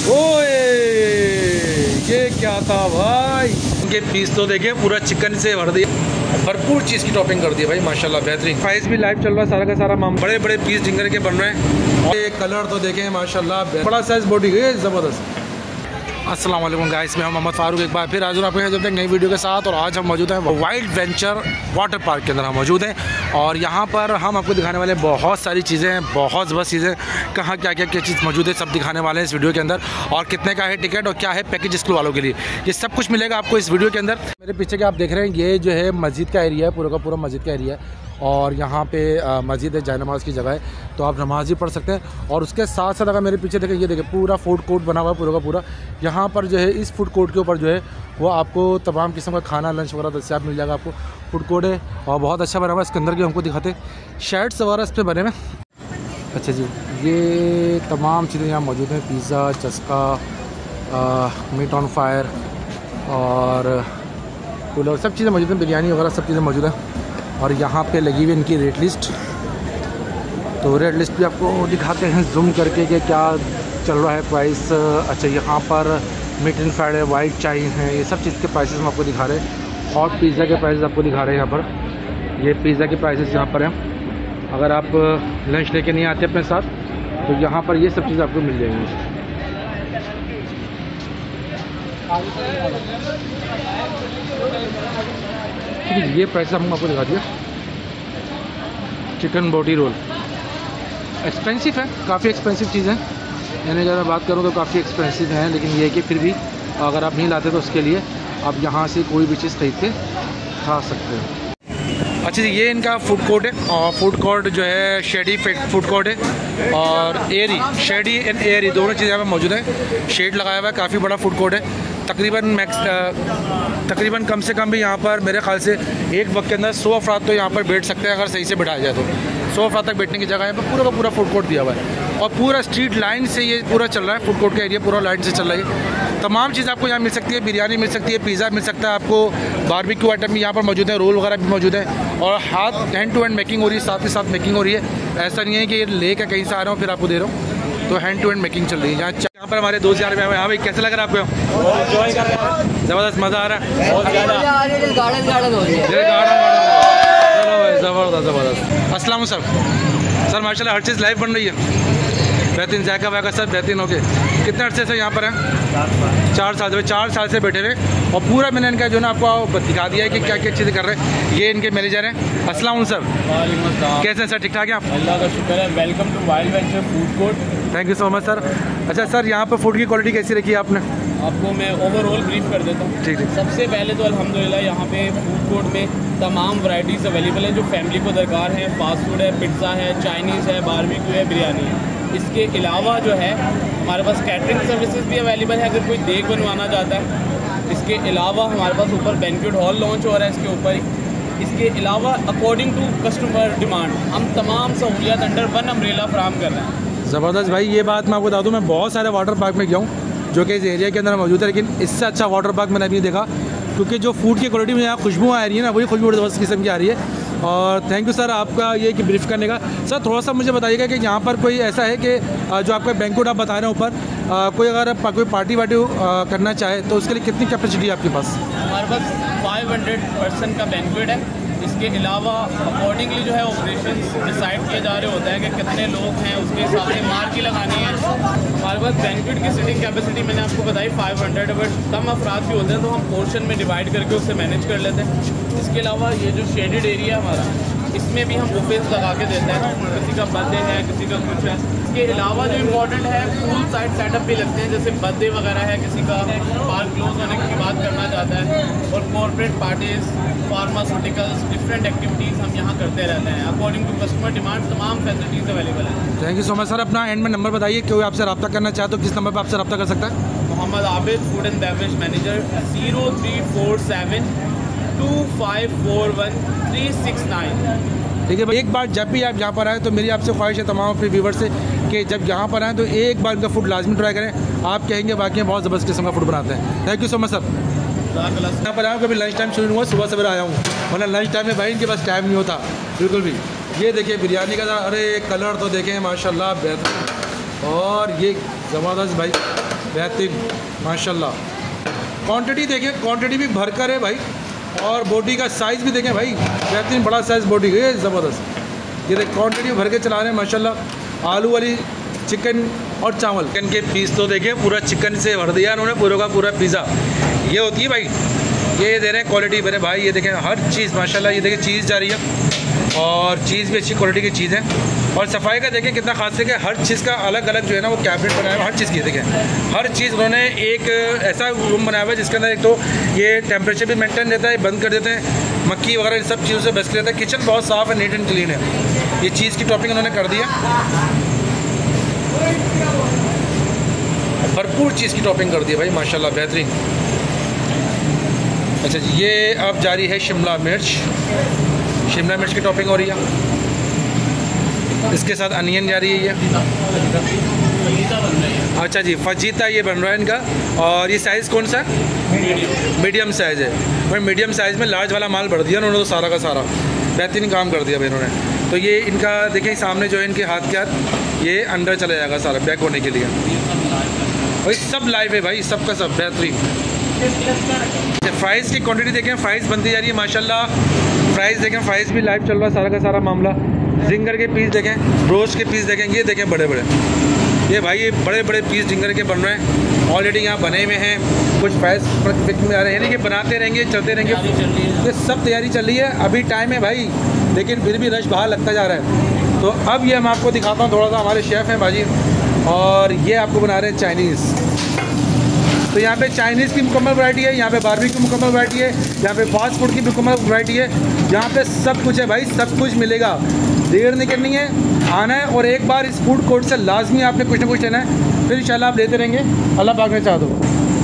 ओए ये क्या था भाई, इनके पीस तो देखे पूरा चिकन से भर दिया, भरपूर चीज़ की टॉपिंग कर दी भाई माशाल्लाह बेहतरीन। प्राइस भी लाइव चल रहा है सारा का सारा, बड़े बड़े पीस जिंगर के बन रहे हैं। और ये कलर तो देखें माशाल्लाह, बड़ा साइज बॉडी है ज़बरदस्त। अस्सलाम वालेकुम गाइस, मैं मोहम्मद फारूक एक बार फिर हाजिर आपके जब तक नई वीडियो के साथ। और आज हम मौजूद हैं वाइल्ड वेंचर वाटर पार्क के अंदर हम मौजूद हैं। और यहाँ पर हम आपको दिखाने वाले बहुत सारी चीज़ें हैं, बहुत ज़बरदस्त चीज़ें, कहाँ क्या क्या क्या चीज़ मौजूद है सब दिखाने वाले हैं इस वीडियो के अंदर। और कितने का है टिकट और क्या है पैकेज स्कूल वालों के लिए, ये सब कुछ मिलेगा आपको इस वीडियो के अंदर। मेरे पीछे के आप देख रहे हैं ये जो है मस्जिद का एरिया है, पूरा का पूरा मस्जिद का एरिया है। और यहाँ पे मस्जिद है, जाय नमाज़ की जगह है, तो आप नमाज भी पढ़ सकते हैं। और उसके साथ साथ अगर मेरे पीछे देखें, ये देखें पूरा फूड कोर्ट बना हुआ है पूरा का पूरा। यहाँ पर जो है इस फूड कोर्ट के ऊपर जो है वो आपको तमाम किस्म का खाना लंच वगैरह दस्तियाब मिल जाएगा आपको। फूड कोर्ट है और बहुत अच्छा बना हुआ है। इसके अंदर के हमको दिखाते शेड्स वगैरह इस पर बने हुए। अच्छा जी, ये तमाम चीज़ें यहाँ मौजूद हैं, पिज़्ज़ा, चस्का, मीट ऑन फायर और कूलर, सब चीज़ें मौजूद हैं, बिरयानी वगैरह सब चीज़ें मौजूद हैं। और यहाँ पे लगी हुई इनकी रेट लिस्ट, तो रेट लिस्ट भी आपको दिखाते हैं जूम करके कि क्या चल रहा है प्राइस। अच्छा, यहाँ पर मीट एंड फ्राइड है, वाइट चाय है, ये सब चीज़ के प्राइसेस हम आपको दिखा रहे हैं। और पिज़्ज़ा के प्राइसेस आपको दिखा रहे हैं यहाँ पर। ये पिज़्ज़ा के प्राइसेस यहाँ पर हैं। अगर आप लंच लेके नहीं आते अपने साथ तो यहाँ पर ये सब चीज़ आपको मिल जाएंगी। ये प्राइस हम आपको दिखा दिया। चिकन बोटी रोल एक्सपेंसिव है, काफ़ी एक्सपेंसिव चीज़ है, यानी अगर मैं बात करूँ तो काफ़ी एक्सपेंसिव है। लेकिन ये कि फिर भी अगर आप नहीं लाते तो उसके लिए आप यहाँ से कोई भी चीज़ खरीद के खा सकते हैं। अच्छा जी, ये इनका फूड कोर्ट है। और फूड कोर्ट जो है शेडी फूड कोर्ट है और एयरी, शेडी एंड एयरी दोनों चीज़ें यहाँ पर मौजूद है। शेड लगाया हुआ है, काफ़ी बड़ा फूड कोर्ट है। तकरीबन कम से कम भी यहाँ पर मेरे ख्याल से एक वक्त के अंदर 100 अफराद तो यहाँ पर बैठ सकते हैं, अगर सही से बैठाया जाए तो 100 अफराद तक बैठने की जगह यहाँ पर पूरा का पूरा फूड कोर्ट दिया हुआ है। और पूरा स्ट्रीट लाइन से ये पूरा चल रहा है, फूड कोर्ट का एरिया पूरा लाइन से चल रहा है। तमाम चीज़ आपको यहाँ मिल सकती है, बिरयानी मिल सकती है, पिज़्ज़ा मिल सकता है आपको, बारबेक्यू आइटम भी यहाँ पर मौजूद है, रोल वगैरह भी मौजूद है। और हाथ हैंड टू हैंड मेकिंग हो रही है, साथ ही साथ मेकिंग हो रही है। ऐसा नहीं है कि ये लेकर कहीं से आ रहा हूँ फिर आपको दे रहा हूँ, तो हैंड टू हैंड मेकिंग चल रही है। यहाँ पर हमारे दोस्त यार हाँ भाई, कैसा लग रहा है आपको? ज़बरदस्त मज़ा आ रहा है, ज़बरदस्त ज़बरदस्त। अस्सलाम सर, माशाल्लाह हर चीज़ लाइव बन रही है, बेहतरीन जायका वायका सब बेहतरीन हो गए। कितने अर्से से यहाँ पर हैं? 4 साल से, 4 साल से बैठे हुए। और पूरा मैंने इनका जो ना आपको दिखा दिया है कि क्या क्या चीज़ें कर रहे हैं। ये इनके मैनेजर हैं। अस्सलाम सर, कैसे हैं सर? ठीक ठाक हैं आप? अल्लाह का शुक्र है। Welcome to wild venture food court. Thank you so much sir. अच्छा सर, यहाँ पर फूड की क्वालिटी कैसी रखी है आपने? आपको मैं ओवरऑल ब्रीफ कर देता हूँ। ठीक। सबसे पहले तो अल्हम्दुलिल्लाह यहाँ पे फूड कोर्ट में तमाम वैरायटीज़ अवेलेबल हैं जो फैमिली को दरकार है। फास्ट फूड है, पिज़्ज़ा है, चाइनीज़ है, बारबेक्यू है, बिरयानी है। इसके अलावा जो है हमारे पास कैटरिंग सर्विसेज भी अवेलेबल है अगर कोई देग बनवाना चाहता है। इसके अलावा हमारे पास ऊपर बैंक्वेट हॉल लॉन्च हो रहा है इसके ऊपर ही। इसके अलावा अकॉर्डिंग टू कस्टमर डिमांड हम तमाम सहूलियात अंडर वन अम्ब्रेला फ्राहम कर रहे हैं। ज़बरदस्त भाई, ये बात मैं आपको बता दूँ, मैं बहुत सारे वाटर पार्क में गया हूँ जो कि इस एरिया के अंदर मौजूद है, लेकिन इससे अच्छा वाटर पार्क मैंने अभी देखा, क्योंकि जो फूड की क्वालिटी में यहाँ खुशबू आ रही है ना, वही खुशबू ज़बरदस्त किस्म की आ रही है। और थैंक यू सर आपका ये कि ब्रीफ करने का। सर थोड़ा सा मुझे बताइएगा कि यहाँ पर कोई ऐसा है कि जो आपका बैंक्वेट आप बता रहे हैं ऊपर, कोई अगर कोई पार्टी वार्टी करना चाहे तो उसके लिए कितनी कैपेसिटी है आपके पास? हमारे पास 500 पर्सन का बैंक्वेट है। इसके अलावा अकॉर्डिंगली जो है ऑपरेशन डिसाइड किए जा रहे होते हैं कि कितने लोग हैं, उसके हिसाब से मार्की लगानी है। हमारे पास बैंक्वेट की सीटिंग कैपेसिटी मैंने आपको बताई 500, बट कम अफराद भी होते हैं तो हम पोर्शन में डिवाइड करके उससे मैनेज कर लेते हैं। इसके अलावा ये जो शेडेड एरिया हमारा, इसमें भी हम बुफेज लगा के देते हैं। किसी का बर्थडे है, किसी का कुछ है। इसके अलावा जो इम्पोर्टेंट है, फुल साइड सेटअप भी लगते हैं, जैसे बर्थडे वगैरह है, किसी का पार्क क्लोज होने की बात करना चाहता है, और corporate parties, pharmaceuticals, different activities हम यहाँ करते रहते हैं। अकॉर्डिंग टू कस्टमर डिमांड तमाम फैसिलिटीज़ अवेलेबल हैं। Thank you so much sir. अपना एंड में नंबर बताइए, कोई आपसे रब्ता करना चाहे तो किस नंबर पर आपसे रब्ता कर सकता है? Mohammad Abid, food and beverage manager, 0347 2541 369। ठीक है भाई, एक बार जब भी आप यहाँ पर आए तो मेरी आपसे ख्वाहिश है तमाम अपने व्यूवर से कि जब यहाँ पर आएँ तो एक बार इनका फूड लाजमी ट्राई करें। आप कहेंगे वाकई बहुत ज़बरदस्त किस्म का फूड बनाते हैं। Thank you so much sir. यहाँ पर आया हूँ, कभी लंच टाइम शुरू हुआ, सुबह सवेरे आया हूँ, वरना लंच टाइम में भाई इनके पास टाइम नहीं होता बिल्कुल भी। ये देखिए बिरयानी का, अरे कलर तो देखें माशाल्लाह बेहतरीन, और ये ज़बरदस्त भाई बेहतरीन माशाल्लाह। क्वांटिटी देखें, क्वांटिटी भी भरकर है भाई, और बॉडी का साइज़ भी देखें भाई, बेहतरीन बड़ा साइज़ बॉडी है, ज़बरदस्त। ये देख क्वांटिटी भर के चला रहे हैं माशाल्लाह। आलू वाली चिकन और चावल, चिकन के पीस तो देखें पूरा चिकन से भर दिया उन्होंने, पूरा का पूरा पिज़्ज़ा। ये होती है भाई, ये दे रहे हैं क्वालिटी मेरे भाई। ये देखें हर चीज़ माशाल्लाह, ये देखें चीज़ जा रही है, और चीज़ भी अच्छी क्वालिटी की चीज़ है। और सफाई का देखें कितना खास है कि हर चीज़ का अलग अलग जो है ना वो कैबिनेट बनाया हुआ, हर चीज़ की देखें, हर चीज़ उन्होंने एक ऐसा रूम बनाया हुआ है जिसके अंदर एक तो ये टेम्परेचर भी मेंटेन रहता है, बंद कर देते हैं, मक्खी वगैरह इन सब चीज़ों से बच के रहता है। किचन बहुत साफ़ है, नीट एंड क्लीन है। ये चीज़ की टॉपिंग उन्होंने कर दिया, भरपूर चीज़ की टॉपिंग कर दी है भाई माशाल्लाह, बेहतरीन। अच्छा जी, ये अब जारी है शिमला मिर्च, शिमला मिर्च की टॉपिंग हो रही है। इसके साथ अनियन जा रही है ये। अच्छा जी, फजीता ये बन रहा है इनका। और ये साइज़ कौन सा है? मीडियम साइज़ है भाई। मीडियम साइज़ में लार्ज वाला माल भर दिया उन्होंने तो सारा का सारा, बेहतरीन काम कर दिया भाई इन्होंने। तो ये इनका देखिए सामने जो है इनके हाथ के हाथ ये अंदर चला जाएगा सारा पैक होने के लिए भाई। सब लाइव है भाई, सब का सब बेहतरीन। फ्राइज़ की क्वांटिटी देखें, फ्राइज़ बनती जा रही है माशाल्लाह। फ्राइज़ देखें, फ्राइज़ भी लाइव चल रहा है सारा का सारा मामला। जिंगर के पीस देखें, रोस्ट के पीस देखें, ये देखें बड़े बड़े, ये भाई ये बड़े बड़े पीस जिंगर के बन रहे हैं। ऑलरेडी यहाँ बने हुए हैं, कुछ फ्राइज़ में आ रहे हैं, यानी कि बनाते रहेंगे, चलते रहेंगे, ये सब तैयारी चल रही है। अभी टाइम है भाई, लेकिन फिर भी रश बाहर लगता जा रहा है। तो अब ये मैं आपको दिखाता हूँ थोड़ा सा, हमारे शेफ़ हैं बाजी, और ये आपको बना रहे हैं चाइनीज़। तो यहाँ पे चाइनीज़ की मुकम्मल वैरायटी है, यहाँ पे बारबेक्यू की मुकम्मल वैरायटी है, यहाँ पे फास्ट फूड की मुकम्मल वैरायटी है। यहाँ पे सब कुछ है भाई, सब कुछ मिलेगा। देर नहीं करनी है, आना है, और एक बार इस फूड कोर्ट से लाजमी आपने कुछ ना कुछ लेना है, फिर इंशाल्लाह आप लेते रहेंगे। अल्लाह पाक ने चाह दो।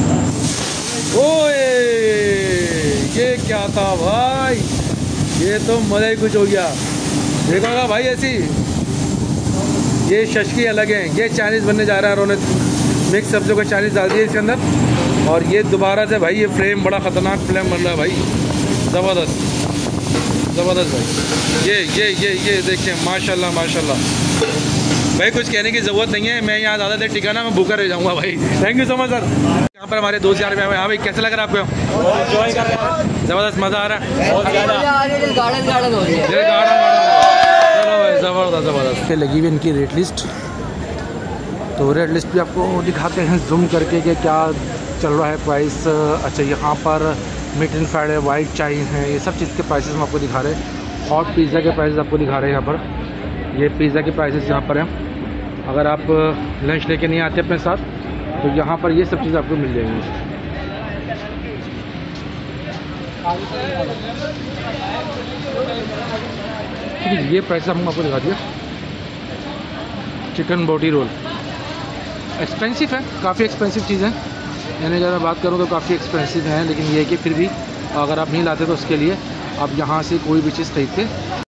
ओए ये क्या था भाई, ये तो मज़ा ही कुछ हो गया। देखा होगा भाई ऐसी, ये शशकी अलग है, ये चाइनीज़ बनने जा रहा है। उन्होंने मिक्स सब्जियों का चाइनीज़ डाल दिया इसके अंदर, और ये दोबारा से भाई ये फ्लेम बड़ा ख़तरनाक फ्लेम बन रहा है भाई, ज़बरदस्त ज़बरदस्त भाई। ये देखिए माशाल्लाह माशाल्लाह भाई, कुछ कहने की ज़रूरत नहीं है। मैं यहाँ ज़्यादा देर टिकाना, मैं भूखा रह जाऊँगा भाई। Thank you so much sir. यहाँ पर हमारे दोस्त यार में हाँ भाई, कैसा लग रहा है आपको? ज़बरदस्त मज़ा आ रहा है, ज़बरदस्त ज़बरदस्त। लगी हुई इनकी रेट लिस्ट, तो रेट लिस्ट भी आपको दिखाते हैं जूम करके कि क्या चल रहा है प्राइस। अच्छा, यहाँ पर मीट एंड फ्राइड है, वाइट चाय है, ये सब चीज़ के प्राइसेस हम आपको दिखा रहे हैं। हॉट पिज़्ज़ा के प्राइसेस आपको दिखा रहे हैं यहाँ पर। ये पिज़्ज़ा के प्राइसेस यहाँ पर हैं। अगर आप लंच लेके नहीं आते अपने साथ, तो यहाँ पर ये सब चीज़ आपको मिल जाएंगी। ठीक है, ये प्राइस हम आपको दिखा दिया। चिकन बोटी रोल एक्सपेंसिव है, काफ़ी एक्सपेंसिव चीज़ है, यानी अगर मैं बात करूँ तो काफ़ी एक्सपेंसिव है, लेकिन ये है कि फिर भी अगर आप नहीं लाते तो उसके लिए आप यहाँ से कोई भी चीज़ खरीदते